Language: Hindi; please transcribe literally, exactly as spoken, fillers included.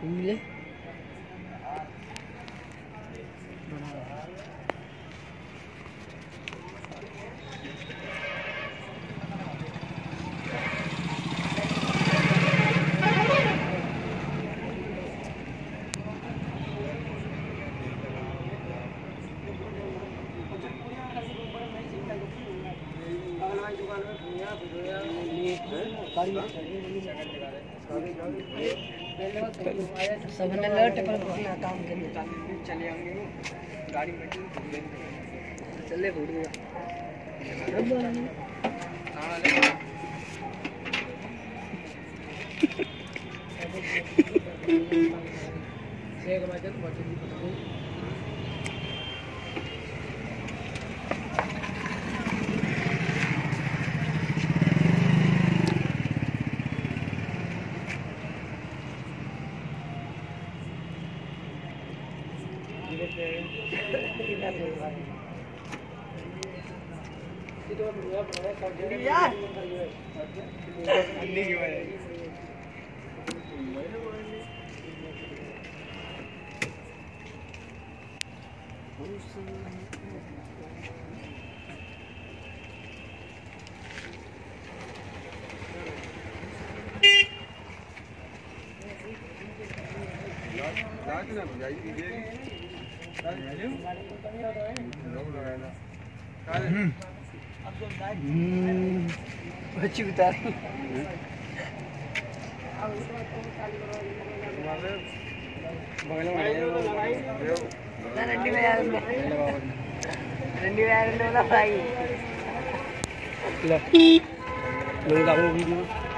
मिले सब ने लट पर अपना काम करने चले आएंगे गाड़ी में चले फूट गया हां ले एक बजे तो बचे बच्ची उतार रंडी में यार रंडी में यार भाई लो लो वीडियो